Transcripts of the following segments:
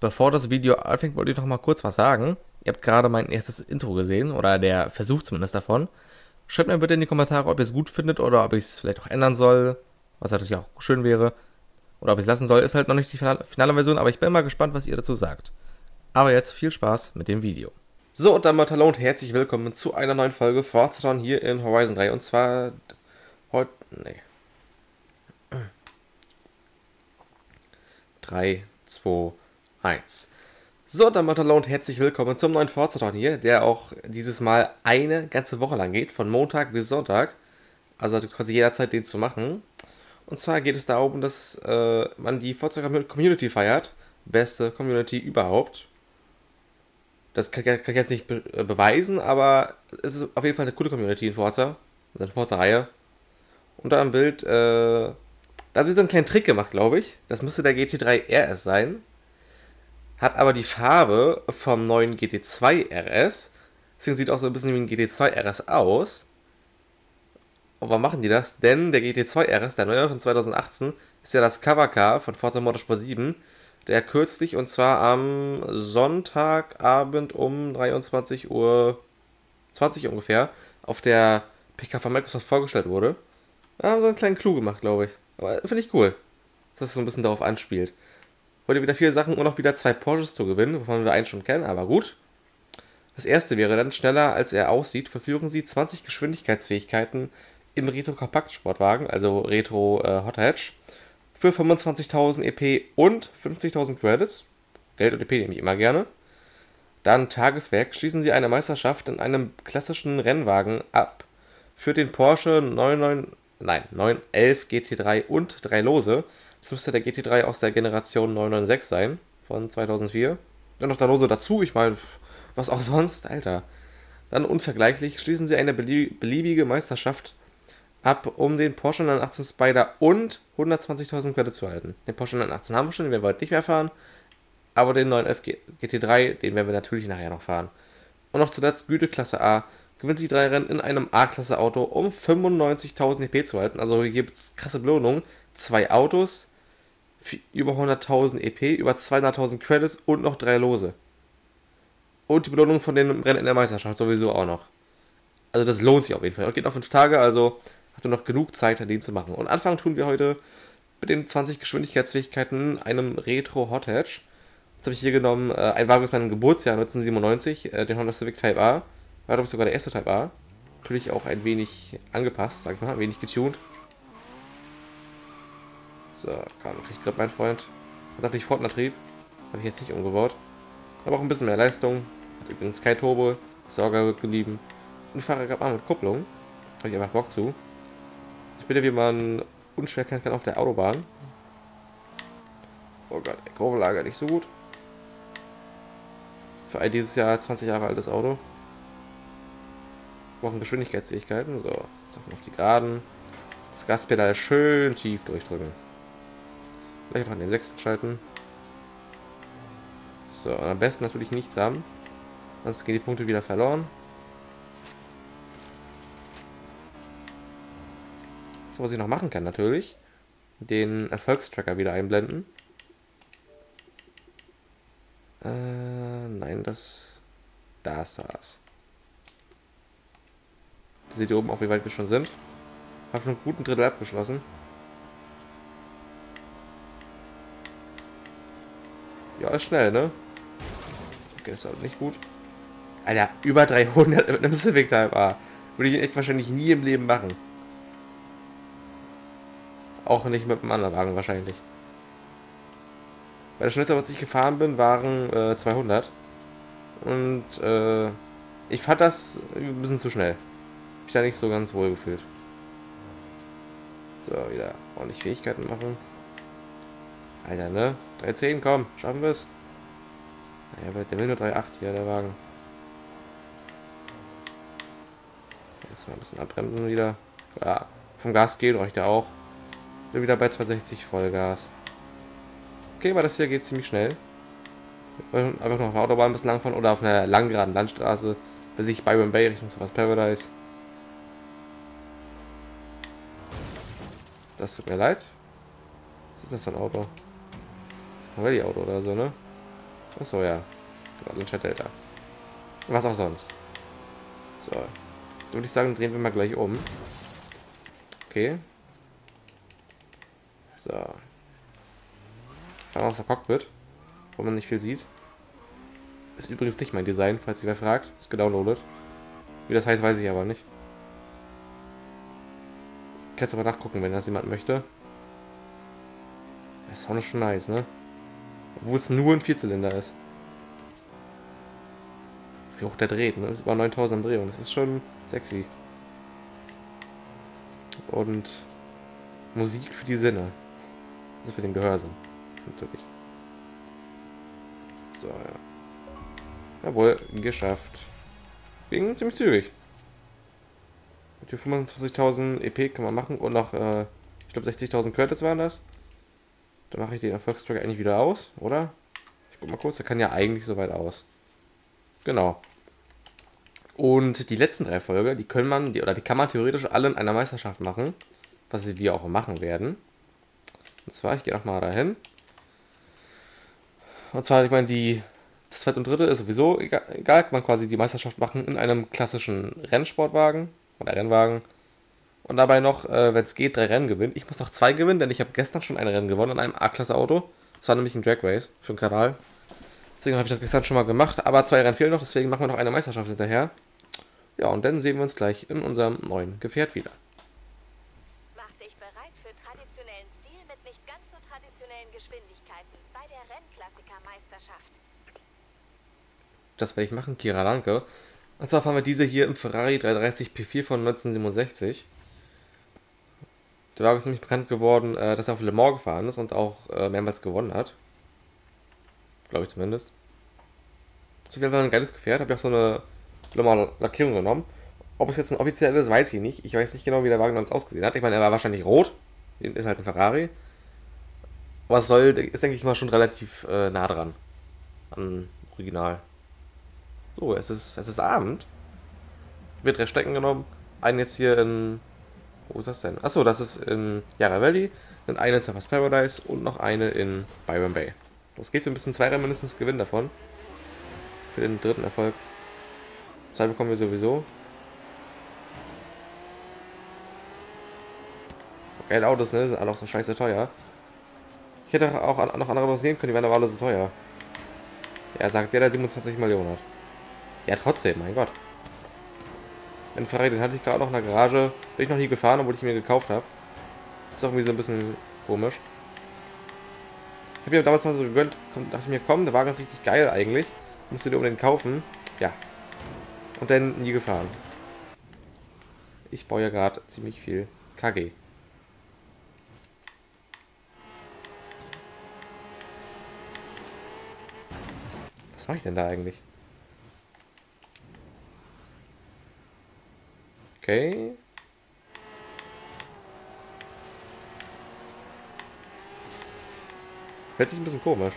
Bevor das Video anfängt, wollte ich noch mal kurz was sagen. Ihr habt gerade mein erstes Intro gesehen, oder der Versuch zumindest davon. Schreibt mir bitte in die Kommentare, ob ihr es gut findet oder ob ich es vielleicht auch ändern soll, was natürlich auch schön wäre. Oder ob ich es lassen soll, ist halt noch nicht die finale Version, aber ich bin mal gespannt, was ihr dazu sagt. Aber jetzt viel Spaß mit dem Video. So, und dann mal hallo und herzlich willkommen zu einer neuen Folge Forza Horizon hier in Horizon 3. Und zwar heute, 3, 2, 1. So, dann mal hallo und herzlich willkommen zum neuen Forza Horizon hier, der auch dieses Mal eine ganze Woche lang geht, von Montag bis Sonntag. Also quasi jederzeit den zu machen. Und zwar geht es darum, dass man die Forza Community feiert. Beste Community überhaupt. Das kann ich jetzt nicht beweisen, aber es ist auf jeden Fall eine coole Community in Forza. Also eine Forza-Reihe. Und da im Bild, da haben sie so einen kleinen Trick gemacht, glaube ich. Das müsste der GT3 RS sein. Hat aber die Farbe vom neuen GT2 RS. Deswegen sieht auch so ein bisschen wie ein GT2 RS aus. Und warum machen die das? Denn der GT2 RS, der neue von 2018, ist ja das Covercar von Forza Motorsport 7, der kürzlich, und zwar am Sonntagabend um 23:20 Uhr ungefähr, auf der PK von Microsoft vorgestellt wurde. Da haben sie einen kleinen Clou gemacht, glaube ich. Aber finde ich cool, dass es so ein bisschen darauf anspielt. Heute wieder 4 Sachen und auch wieder 2 Porsches zu gewinnen, wovon wir einen schon kennen, aber gut. Das erste wäre dann: schneller als er aussieht, verfügen Sie 20 Geschwindigkeitsfähigkeiten im Retro-Kompaktsportwagen, also Retro Hot Hatch, für 25.000 EP und 50.000 Credits. Geld und EP nehme ich immer gerne. Dann Tageswerk: schließen Sie eine Meisterschaft in einem klassischen Rennwagen ab für den Porsche 911 GT3 und 3 Lose. Das müsste der GT3 aus der Generation 996 sein, von 2004. Dann noch der Lose dazu, ich meine, was auch sonst, Alter. Dann unvergleichlich: schließen Sie eine beliebige Meisterschaft ab, um den Porsche 918 Spyder und 120.000 Credits zu erhalten. Den Porsche 918 haben wir schon, den werden wir heute nicht mehr fahren. Aber den 911 GT3, den werden wir natürlich nachher noch fahren. Und noch zuletzt Güteklasse A: gewinnen Sie 3 Rennen in einem A-Klasse Auto, um 95.000 EP zu erhalten. Also hier gibt es krasse Belohnungen. 2 Autos, über 100.000 EP, über 200.000 Credits und noch 3 Lose. Und die Belohnung von den Rennen in der Meisterschaft sowieso auch noch. Also das lohnt sich auf jeden Fall. Und geht noch 5 Tage, also habt ihr noch genug Zeit, den zu machen. Und anfangen tun wir heute mit den 20 Geschwindigkeitsfähigkeiten, einem Retro Hot Hatch. Jetzt habe ich hier genommen, ein Wagen aus meinem Geburtsjahr 1997, den Honda Civic Type A. War, glaube ich, sogar der erste Type A. Natürlich auch ein wenig angepasst, sag ich mal, ein wenig getuned. So, komm, krieg Grip, mein Freund. Hat auch nicht Fortnite-Trieb. Habe ich jetzt nicht umgebaut. Aber auch ein bisschen mehr Leistung. Hat übrigens kein Turbo. Sorger wird geblieben. Und ich fahre gerade mal mit Kupplung. Habe ich einfach Bock zu. Ich bin ja, wie man unschwer kennen kann, auf der Autobahn. Oh Gott, der Kurbellage nicht so gut. Für ein dieses Jahr 20 Jahre altes Auto. Wir brauchen Geschwindigkeitsfähigkeiten. So, jetzt auf die Geraden. Das Gaspedal schön tief durchdrücken. Gleich noch an den 6. schalten. So, und am besten natürlich nichts haben. Sonst gehen die Punkte wieder verloren. So, was ich noch machen kann natürlich: den Erfolgstracker wieder einblenden. Nein, da ist das. Da seht ihr oben auch, wie weit wir schon sind. Habe schon einen guten Drittel abgeschlossen. Ja, ist schnell, ne? Okay, ist halt nicht gut. Alter, über 300 mit einem Civic Type A. Würde ich echt wahrscheinlich nie im Leben machen. Auch nicht mit einem anderen Wagen wahrscheinlich. Weil das schnellste, was ich gefahren bin, waren 200. Und ich fand das ein bisschen zu schnell. Ich da nicht so ganz wohl gefühlt. So, wieder ordentlich Fähigkeiten machen. Alter, ne? 310, komm, schaffen wir es. Naja, der will nur 3,8 hier, der Wagen. Jetzt mal ein bisschen abbremsen wieder. Ja, vom Gas geht, reicht ja auch. Bin wieder bei 260 Vollgas. Okay, aber das hier geht ziemlich schnell. Einfach noch auf der Autobahn ein bisschen langfahren oder auf einer langen geraden Landstraße, bis ich Byron Bay Richtung Savas Paradise. Das tut mir leid. Was ist das für ein Auto? Ein Rallye-Auto oder so, ne? Achso, ja. Lancia Delta. Was auch sonst. So. Dann würde ich sagen, drehen wir mal gleich um. Okay. So. Fahren wir aus der Cockpit, wo man nicht viel sieht. Ist übrigens nicht mein Design, falls ihr wer fragt. Ist gedownloadet. Wie das heißt, weiß ich aber nicht. Kannst aber nachgucken, wenn das jemand möchte. Der Sound ist schon nice, ne? Obwohl es nur ein Vierzylinder ist. Wie hoch der dreht, ne? Das war 9000 Umdrehungen. Das ist schon sexy. Und Musik für die Sinne. Also für den Gehörsinn. Natürlich. So, ja. Jawohl, geschafft. Ging ziemlich zügig. Mit 25.000 EP kann man machen und noch, ich glaube 60.000 Credits waren das. Dann mache ich den Erfolgstrack eigentlich wieder aus, oder? Ich guck mal kurz, der kann ja eigentlich soweit aus. Genau. Und die letzten 3 Folgen, die können man, die kann man theoretisch alle in einer Meisterschaft machen. Was wir auch machen werden. Und zwar, ich gehe nochmal dahin. Und zwar, ich meine, das zweite und dritte ist sowieso egal, kann man quasi die Meisterschaft machen in einem klassischen Rennsportwagen oder Rennwagen. Und dabei noch, wenn es geht, 3 Rennen gewinnen. Ich muss noch 2 gewinnen, denn ich habe gestern schon ein Rennen gewonnen in einem A-Klasse-Auto. Das war nämlich ein Drag Race für den Kanal. Deswegen habe ich das gestern schon mal gemacht. Aber 2 Rennen fehlen noch, deswegen machen wir noch eine Meisterschaft hinterher. Ja, und dann sehen wir uns gleich in unserem neuen Gefährt wieder. Mach dich bereit für traditionellen Stil mit nicht ganz so traditionellen Geschwindigkeiten bei der Rennklassiker-Meisterschaft. Das werde ich machen, Kira, danke. Und zwar fahren wir diese hier im Ferrari 330 P4 von 1967. Der Wagen ist nämlich bekannt geworden, dass er auf Le Mans gefahren ist und auch mehrmals gewonnen hat. Glaube ich zumindest. Auf jeden Fall ein geiles Gefährt. Habe ich auch so eine Le Mans Lackierung genommen. Ob es jetzt ein offizielles ist, weiß ich nicht. Ich weiß nicht genau, wie der Wagen sonst ausgesehen hat. Ich meine, er war wahrscheinlich rot. Ist halt ein Ferrari. Aber es ist, denke ich mal, schon relativ nah dran. An Original. So, es ist Abend. Wird 3 Strecken genommen. Einen jetzt hier in. Wo ist das denn? Achso, das ist in Yarra Valley. Dann eine in Surfers Paradise und noch eine in Byron Bay. Los geht's, wir müssen 2 Rennen mindestens gewinnen davon. Für den dritten Erfolg. 2 bekommen wir sowieso. Geile Autos, ne? Sind alle auch so scheiße teuer. Ich hätte auch noch andere Autos nehmen können, die wären aber alle so teuer. Ja, sagt der 27 Millionen hat. Ja, trotzdem, mein Gott. Den Ferrari, den hatte ich gerade noch in der Garage. Bin ich noch nie gefahren, obwohl ich ihn mir gekauft habe. Ist auch irgendwie so ein bisschen komisch. Ich habe mir damals mal so gegönnt, dachte ich mir, komm, der Wagen ist richtig geil eigentlich. Musst du dir unbedingt kaufen. Ja. Und dann nie gefahren. Ich baue ja gerade ziemlich viel KG. Was mache ich denn da eigentlich? Okay. Fällt sich ein bisschen komisch.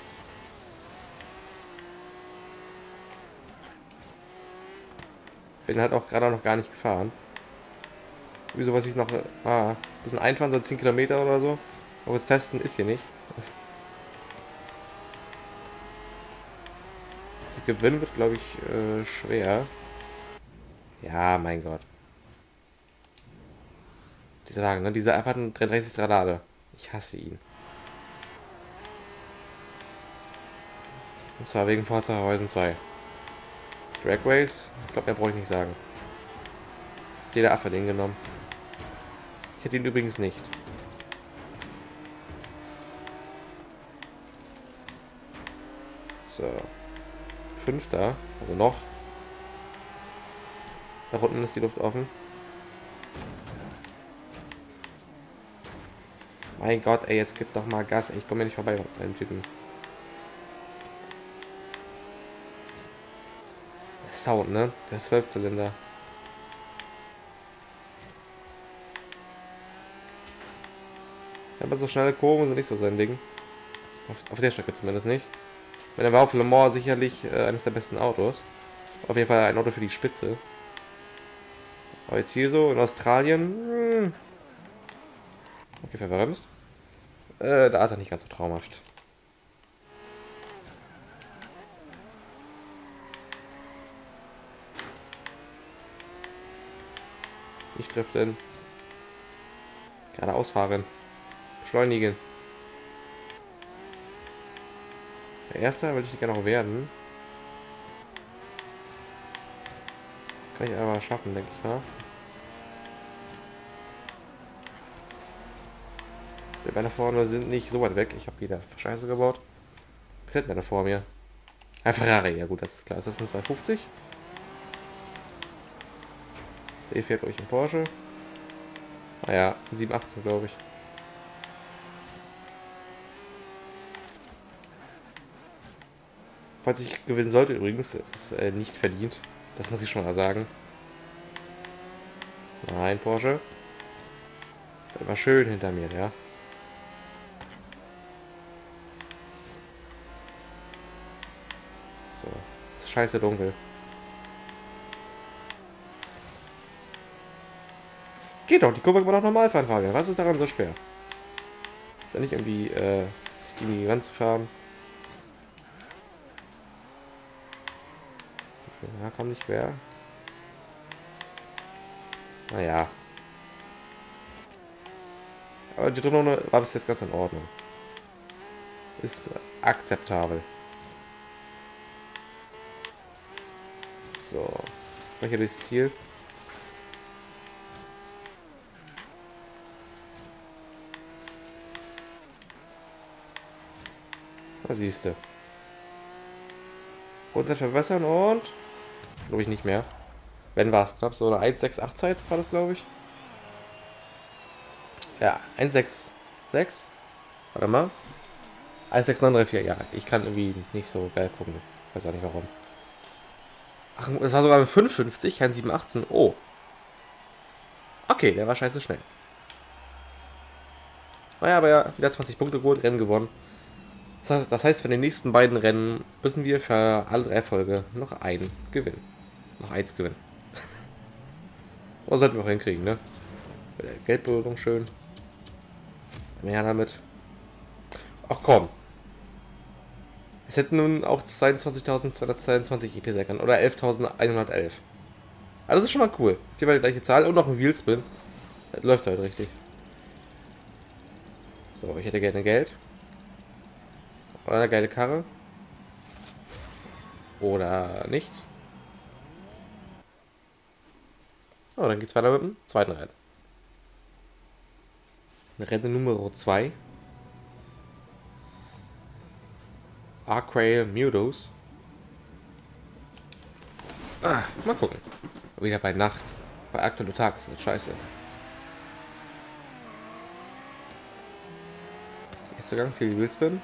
Bin halt auch gerade noch gar nicht gefahren. Wieso weiß ich noch. Ein bisschen einfahren, so 10 Kilometer oder so. Aber das Testen ist hier nicht. Gewinnen wird, glaube ich, schwer. Ja, mein Gott. Dieser Wagen, ne? Dieser einfach ein 33 Stradale. Ich hasse ihn. Und zwar wegen Forza Horizon 2. Drag Race? Ich glaube, mehr brauche ich nicht sagen. Jeder Affe den genommen. Ich hätte ihn übrigens nicht. So. 5. Also noch. Da unten ist die Luft offen. Mein Gott, ey, jetzt gib doch mal Gas. Ich komme ja nicht vorbei bei dem Typen. Der Sound, ne? Der 12-Zylinder. Aber so schnelle Kurven sind nicht so sein Ding. Auf der Strecke zumindest nicht. Wenn er war auf Le Mans sicherlich eines der besten Autos. Auf jeden Fall ein Auto für die Spitze. Aber jetzt hier so in Australien. Okay, verbremst. Da ist er nicht ganz so traumhaft. Nicht driften. Geradeaus fahren. Beschleunigen. Der Erste will ich gerne noch werden. Kann ich aber schaffen, denke ich mal. Die Beine vorne sind nicht so weit weg. Ich habe wieder Scheiße gebaut. Was hätten wir da vor mir? Ein Ferrari, ja gut, das ist klar. Ist das ein 250? Der fährt euch ein Porsche. Naja, ein 718, glaube ich. Falls ich gewinnen sollte, übrigens, es ist nicht verdient. Das muss ich schon mal sagen. Nein, Porsche. Der war schön hinter mir, ja. So, es ist scheiße dunkel. Geht doch, die Kurve kann man doch normal fahren, Fabian. Was ist daran so schwer? Dann nicht irgendwie, sich gegen die Wand zu fahren. Ja, komm nicht quer. Naja. Aber die Runde war bis jetzt ganz in Ordnung. Ist akzeptabel. So. Spreche durchs Ziel. Da siehst du. Uhrzeit verbessern und... Glaube ich nicht mehr. Wenn war es knapp so eine 1,68 Zeit war das, glaube ich. Ja, 1,66. Warte mal. 1,6934, ja. Ich kann irgendwie nicht so geil gucken. Weiß auch nicht warum. Ach, es war sogar eine 55, kein 718. Oh. Okay, der war scheiße schnell. Naja, aber ja, wieder 20 Punkte geholt, Rennen gewonnen. Das heißt, für die nächsten beiden Rennen müssen wir für alle 3 Folge noch einen gewinnen. Noch eins gewinnen. Aber sollten wir auch hinkriegen, ne? Geldbelohnung schön. Mehr damit. Ach komm. Es hätten nun auch 22.222 EP sein können. Oder 11.111. Also das ist schon mal cool. Hier mal die gleiche Zahl und noch ein Wheelspin. Das läuft halt richtig. So, ich hätte gerne Geld. Oder eine geile Karre. Oder nichts. Oh, dann geht's weiter mit dem zweiten Rennen. Rennen Nummer 2. Arcrail Meadows. Mal gucken. Wieder bei Nacht. Bei aktueller Tag ist das scheiße. Erster Gang, viel Wheelspin.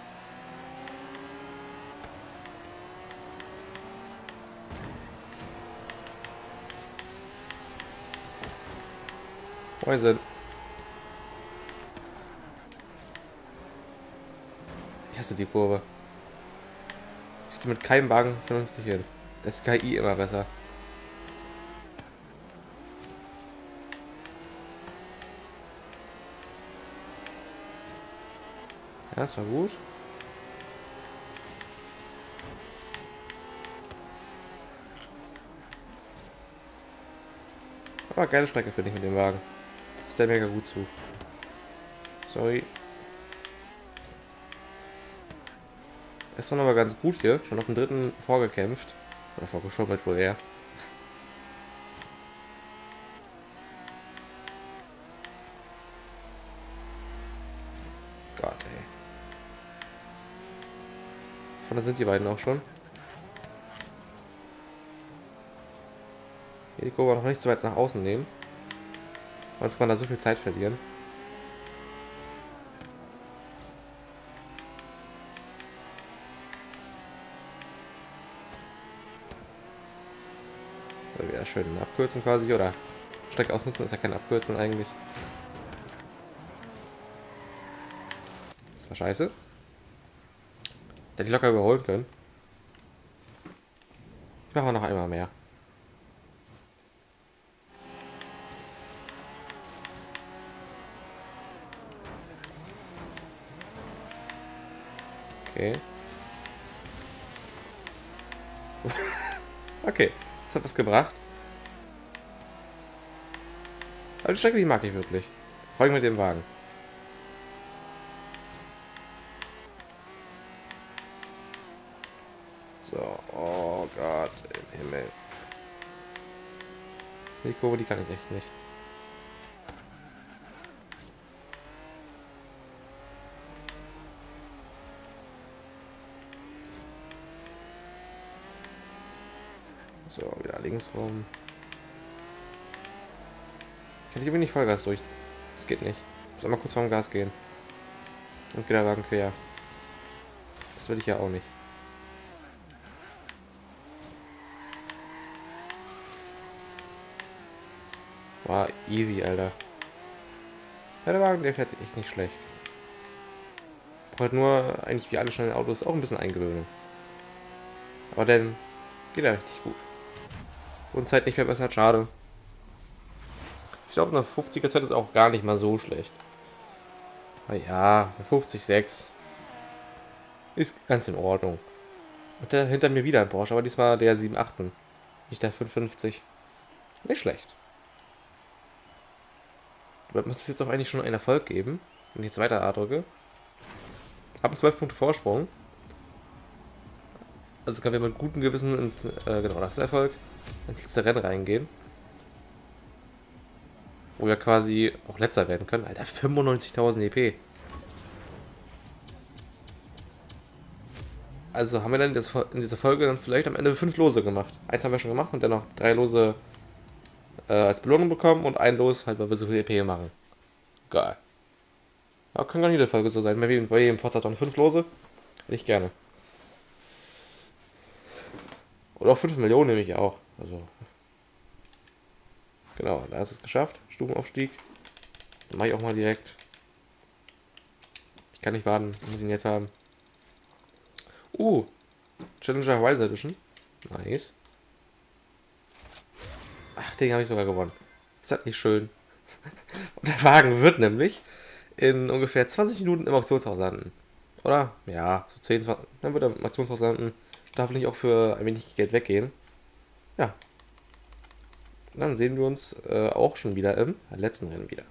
Moin. Ich hasse die Kurve. Ich kriege mit keinem Wagen vernünftig hin. Das KI immer besser. Ja, das war gut. Aber geile Strecke finde ich mit dem Wagen. Ist der mega gut zu. Sorry. Es war aber ganz gut hier. Schon auf dem dritten vorgekämpft. Oder vorgeschummelt wohl eher. Gott, ey. Von da sind die beiden auch schon. Hier die Kurve noch nicht so weit nach außen nehmen. Sonst kann man da so viel Zeit verlieren. Wieder schön abkürzen quasi, oder Strecke ausnutzen, ist ja kein Abkürzen eigentlich. Das war scheiße. Hätte ich locker überholen können. Ich mache noch einmal mehr. Okay. Okay, das hat was gebracht. Aber die Strecke, die mag ich wirklich. Vor allem mit dem Wagen. So, oh Gott, im Himmel. Die Kurve, die kann ich echt nicht. So, wieder links rum. Ich hätte nicht Vollgas durch. Das geht nicht. Ich muss einmal kurz vorm Gas gehen. Sonst geht der Wagen quer. Das will ich ja auch nicht. War easy, Alter. Ja, der Wagen, der fährt sich echt nicht schlecht. Braucht nur, eigentlich wie alle schnellen Autos, auch ein bisschen Eingewöhnung. Aber dann geht er richtig gut. Und Zeit nicht verbessert, schade. Ich glaube, eine 50er Zeit ist auch gar nicht mal so schlecht. Aber ja, eine 50,6 ist ganz in Ordnung. Und der hinter mir wieder ein Porsche, aber diesmal der 718. Nicht der 550. Nicht schlecht. Aber muss es jetzt auch eigentlich schon einen Erfolg geben. Wenn ich jetzt weiter A drücke. Haben 12 Punkte Vorsprung. Also können wir mit gutem Gewissen ins, genau, das Erfolg, ins letzte Rennen reingehen. Wo wir quasi auch letzter werden können. Alter, 95.000 EP. Also haben wir dann in dieser Folge dann vielleicht am Ende 5 Lose gemacht. Eins haben wir schon gemacht und dann noch 3 Lose als Belohnung bekommen und ein Los, halt weil wir so viel EP machen. Geil. Aber kann gar nicht jede Folge so sein. Bei jedem Forza 5 Lose. Hätte ich gerne. Oder auch 5 Millionen nehme ich auch. Also. Genau, da ist es geschafft. Stufenaufstieg. Dann mache ich auch mal direkt. Ich kann nicht warten. Ich muss ihn jetzt haben. Challenger Horizon Edition. Nice. Ach, den habe ich sogar gewonnen. Ist das nicht schön? Und der Wagen wird nämlich in ungefähr 20 Minuten im Auktionshaus landen. Oder? Ja, so 10, 20. Dann wird er im Auktionshaus landen. Darf nicht auch für ein wenig Geld weggehen. Ja. Dann sehen wir uns auch schon wieder im letzten Rennen wieder.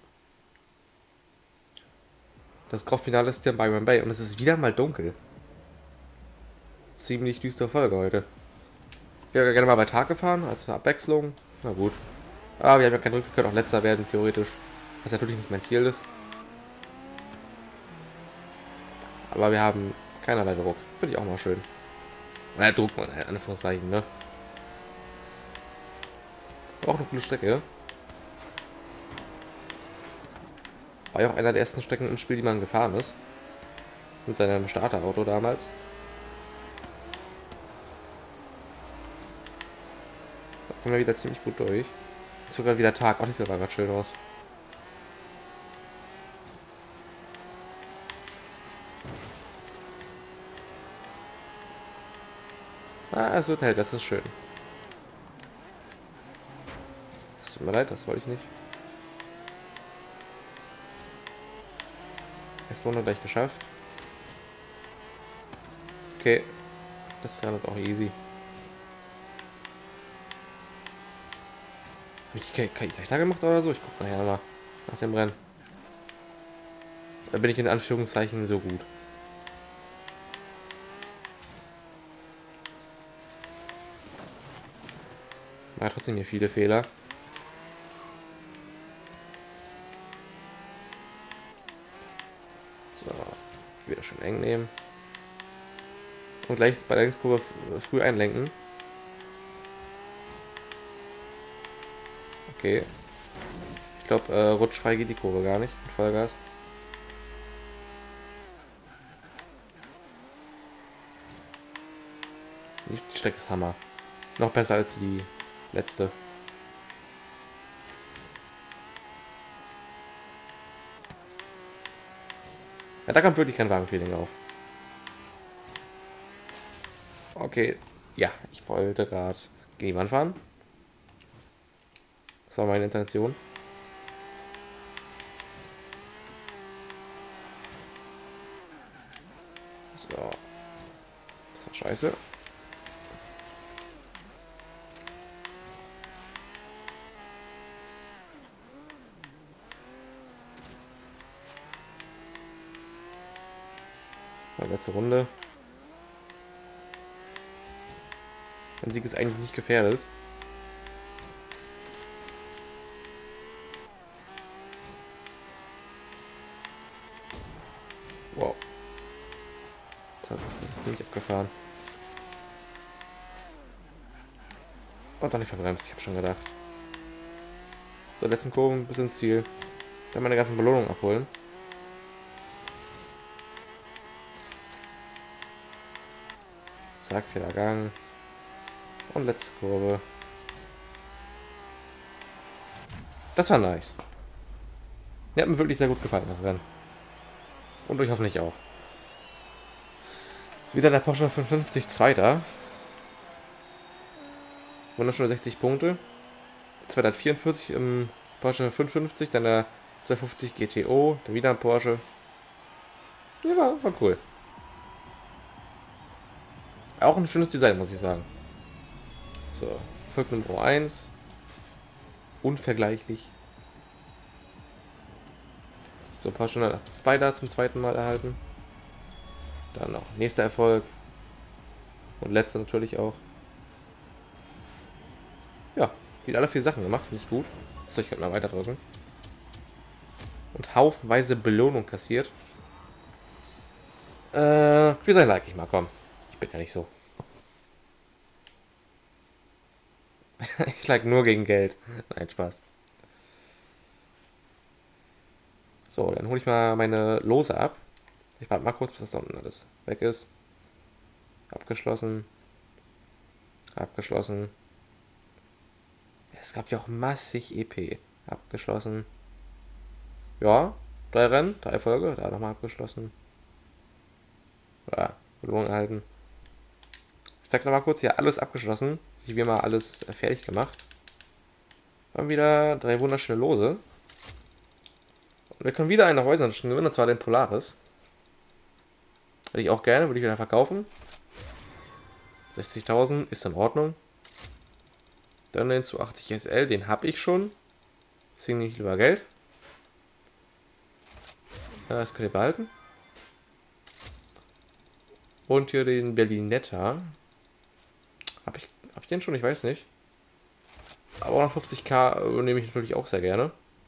Das Großfinale ist hier in Byron Bay und es ist wieder mal dunkel. Ziemlich düstere Folge heute. Ich wäre gerne mal bei Tag gefahren, als Abwechslung. Na gut. Aber wir haben ja keinen Rück, wir können auch letzter werden, theoretisch. Was natürlich nicht mein Ziel ist. Aber wir haben keinerlei Druck. Finde ich auch mal schön. Naja, Druck, in Anführungszeichen, ne? Auch eine coole Strecke. War ja auch einer der ersten Strecken im Spiel, die man gefahren ist. Mit seinem Starterauto damals. Da kommen wir wieder ziemlich gut durch. Ist sogar wieder Tag. Oh, das sieht aber gerade schön aus. Ah, es wird hell, das ist schön. Es tut mir leid, das wollte ich nicht. Erste Runde gleich geschafft. Okay. Das ist ja auch easy. Habe ich die KI leichter gemacht oder so? Ich gucke nachher mal nach dem Rennen. Da bin ich in Anführungszeichen so gut. War trotzdem hier viele Fehler. So, wieder schön eng nehmen. Und gleich bei der Linkskurve früh einlenken. Okay. Ich glaube, rutschfrei geht die Kurve gar nicht. Mit Vollgas. Die Strecke ist Hammer. Noch besser als die letzte. Ja, da kommt wirklich kein Wagenfeeling auf. Okay. Ja, ich wollte gerade gegen die Wand fahren. Das war meine Intention. So. Das war scheiße. Letzte Runde. Mein Sieg ist eigentlich nicht gefährdet. Wow. Das ist ziemlich abgefahren. Und doch nicht verbremst, ich habe schon gedacht. So, letzten Kurven bis ins Ziel. Dann meine ganzen Belohnungen abholen. Zack, Fehlergang. Und letzte Kurve. Das war nice. Mir hat mir wirklich sehr gut gefallen, das Rennen. Und euch hoffentlich auch. Wieder der Porsche 550 Zweiter. Wunderschöne 60 Punkte. 244 im Porsche 550, dann der 250 GTO, dann wieder ein Porsche. Ja, war cool. Auch ein schönes Design, muss ich sagen. So, folgt Nummer 1. Unvergleichlich. So, Porsche 982 da zum zweiten Mal erhalten. Dann noch nächster Erfolg. Und letzter natürlich auch. Ja, wieder alle 4 Sachen gemacht, finde ich gut. So, ich könnte mal weiter drücken. Und haufenweise Belohnung kassiert. Für sein Like ich mal, komm. Ich bin ja nicht so. Ich like nur gegen Geld. Nein, Spaß. So, dann hole ich mal meine Lose ab. Ich warte mal kurz, bis das da unten alles weg ist. Abgeschlossen. Abgeschlossen. Es gab ja auch massig EP. Abgeschlossen. Ja, 3 Rennen, 3 Erfolge. Da nochmal abgeschlossen. Ja, Belohnung erhalten. Ich zeig's nochmal kurz. Hier alles abgeschlossen. Ich habe mal alles fertig gemacht. Dann wieder 3 wunderschöne Lose. Und wir können wieder einen Häuser gewinnen, und zwar den Polaris. Hätte ich auch gerne, würde ich wieder verkaufen. 60.000 ist in Ordnung. Dann den zu 80 SL, den habe ich schon. Deswegen nehme ich lieber Geld. Das könnt ihr behalten. Und hier den Berlinetta. Hab ich den schon? Ich weiß nicht. Aber auch noch 50k nehme ich natürlich auch sehr gerne.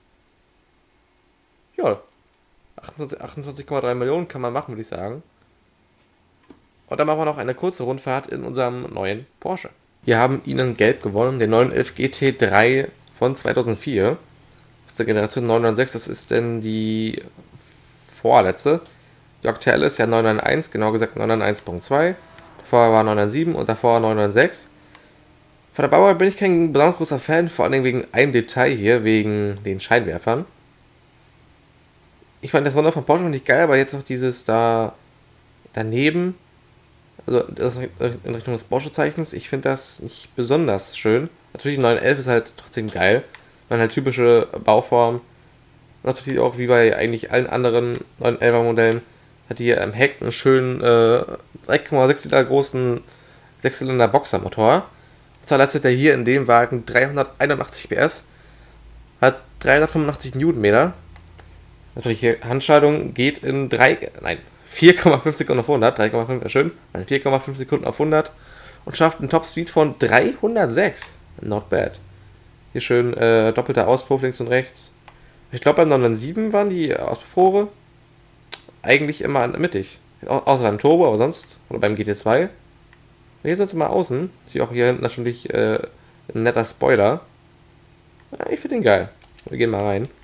Ja. 28,3 Millionen kann man machen, würde ich sagen. Und dann machen wir noch eine kurze Rundfahrt in unserem neuen Porsche. Wir haben Ihnen gelb gewonnen, den 911 GT3 von 2004. Aus der Generation 996, das ist denn die vorletzte. Die aktuelle ist ja 991, genau gesagt 991.2. Davor war 997 und davor 996. Von der Bauer bin ich kein besonders großer Fan, vor allem wegen einem Detail hier, wegen den Scheinwerfern. Ich fand das Wunder von Porsche nicht geil, aber jetzt noch dieses da daneben, also das in Richtung des Porsche-Zeichens, ich finde das nicht besonders schön. Natürlich, die 911 ist halt trotzdem geil. Man halt typische Bauform. Natürlich auch wie bei eigentlich allen anderen 911er Modellen hat die hier im Heck einen schönen 3,6 Liter großen 6-Zylinder Boxermotor. Zwar leistet er hier in dem Wagen 381 PS, hat 385 Newtonmeter. Natürlich hier Handschaltung geht in 4,5 Sekunden auf 100, 3,5 wäre schön, 4,5 Sekunden auf 100 und schafft einen Topspeed von 306. Not bad. Hier schön doppelter Auspuff links und rechts. Ich glaube beim 997 waren die Auspuffrohre eigentlich immer mittig. Außer beim Turbo, aber sonst, oder beim GT2. Hier sind sie mal außen. Hier auch hier hinten natürlich ein netter Spoiler. Ja, ich finde den geil. Wir gehen mal rein.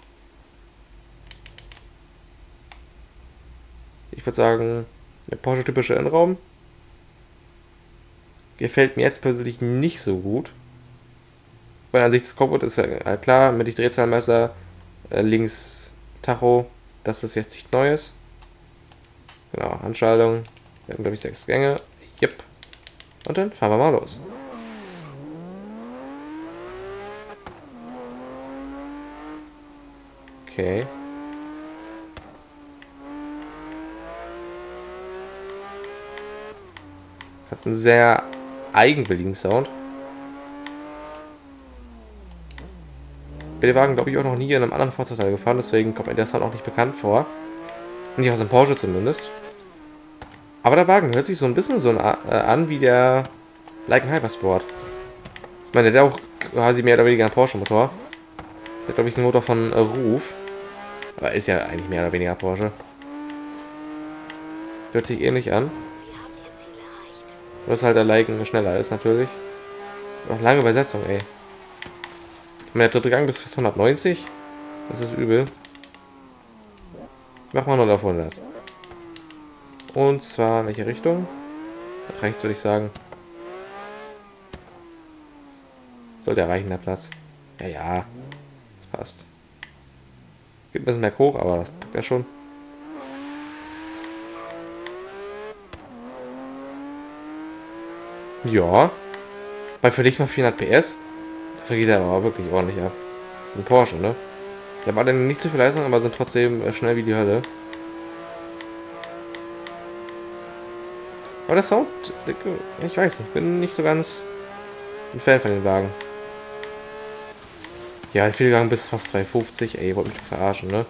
Ich würde sagen, der Porsche-typische Innenraum gefällt mir jetzt persönlich nicht so gut. Weil an sich das Cockpit ist ja klar, mittig Drehzahlmesser, links Tacho, das ist jetzt nichts Neues. Genau, Handschaltung. Wir haben, glaube ich, 6 Gänge. Yep. Und dann fahren wir mal los. Okay. Hat einen sehr eigenwilligen Sound. Bin den Wagen, glaube ich, auch noch nie in einem anderen Fahrzeugteil gefahren, deswegen kommt mir der Sound auch nicht bekannt vor. Nicht aus dem Porsche zumindest. Aber der Wagen hört sich so ein bisschen so an wie der Lykan Hypersport. Ich meine, der hat auch quasi mehr oder weniger einen Porsche-Motor. Der hat, glaube ich, einen Motor von Ruf. Aber ist ja eigentlich mehr oder weniger Porsche. Hört sich ähnlich an. Dass halt der Lykan schneller ist, natürlich. Noch lange Übersetzung, ey. Ich meine, der dritte Gang bis fast 190. Das ist übel. Mach mal 0 auf 100. Und zwar in welche Richtung? Rechts, würde ich sagen. Sollte erreichen, der Platz. Ja, ja. Das passt. Geht ein bisschen mehr hoch, aber das packt er schon. Ja. Bei für dich mal 400 PS. Dafür geht er aber wirklich ordentlich ab. Das ist ein Porsche, ne? Die haben alle nicht so viel Leistung, aber sind trotzdem schnell wie die Hölle. Aber der Sound, ich weiß nicht, bin nicht so ganz ein Fan von den Wagen. Ja, viel gegangen bis fast 250, ey, wollte mich verarschen, ne?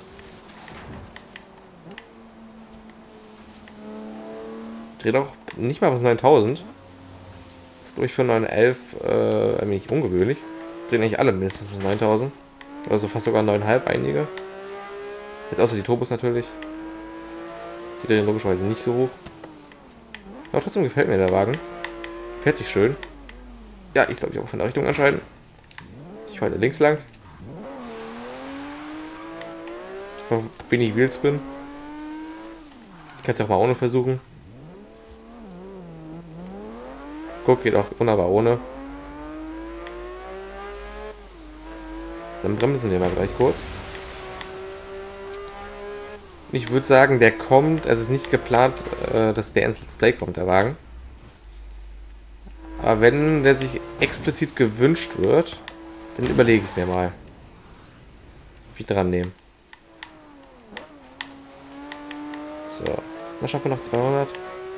Dreht auch nicht mal bis 9000. Das ist, glaube ich, für 911 ein wenig ungewöhnlich. Drehen nicht alle mindestens bis 9000. Also fast sogar 9,5 einige. Jetzt außer die Turbos natürlich. Die drehen logischerweise nicht so hoch. Aber trotzdem gefällt mir der Wagen. Fährt sich schön. Ja, ich glaube, ich auch von der Richtung entscheiden. Ich fahre links lang. Noch wenig Wheelspin. Ich kann es auch mal ohne versuchen. Guck, geht auch wunderbar ohne. Dann bremsen wir mal gleich kurz. Ich würde sagen, der kommt, es ist nicht geplant, dass der ins Let's Play kommt, der Wagen. Aber wenn der sich explizit gewünscht wird, dann überlege ich es mir mal. Wie dran nehmen. So, dann schaffen wir noch 200.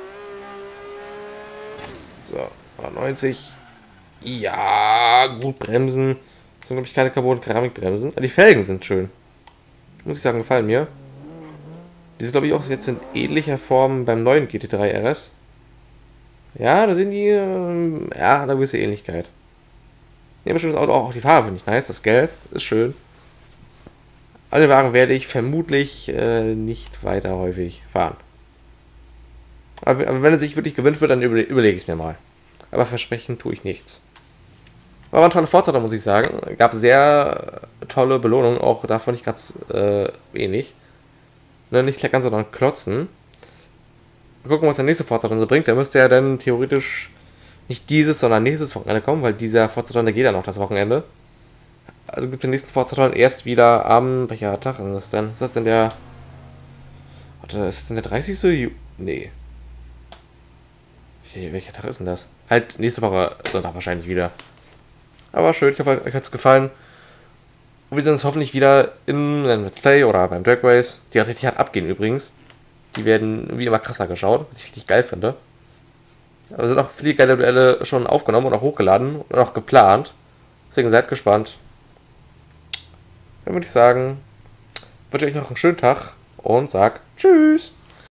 So, 90. Ja, gut bremsen. Das sind, glaube ich, keine Carbon-Keramikbremsen. Die Felgen sind schön. Muss ich sagen, gefallen mir. Die sind, glaube ich, auch jetzt in ähnlicher Form beim neuen GT3 RS. Ja, da sind die, ja, eine gewisse Ähnlichkeit. Ja, bestimmt das Auto auch die Farbe finde ich nice. Das Gelb ist schön. Aber den Wagen werde ich vermutlich nicht weiter häufig fahren. Aber wenn er sich wirklich gewünscht wird, dann überlege ich es mir mal. Aber versprechen tue ich nichts. War eine tolle Fortsetzung, muss ich sagen. Gab sehr tolle Belohnungen, auch davon nicht ganz wenig. Ne, nicht kleckern, sondern klotzen. Mal gucken, was der nächste Fortsetzung so bringt. Der müsste ja dann theoretisch nicht dieses, sondern nächstes Wochenende kommen, weil dieser Fortsetzung, der geht dann auch das Wochenende. Also gibt den nächsten Fortsetzung erst wieder am, welcher Tag ist das denn? Ist das denn der, warte, ist das denn der 30. Juni? Nee. Welcher Tag ist denn das? Halt nächste Woche Sonntag wahrscheinlich wieder. Aber schön, ich hoffe, euch hat es gefallen. Und wir sehen uns hoffentlich wieder in einem Let's Play oder beim Drag Race, die halt richtig hart abgehen übrigens. Die werden wie immer krasser geschaut, was ich richtig geil finde. Aber es sind auch viele geile Duelle schon aufgenommen und auch hochgeladen und auch geplant. Deswegen seid gespannt. Dann würde ich sagen, wünsche euch noch einen schönen Tag und sag Tschüss.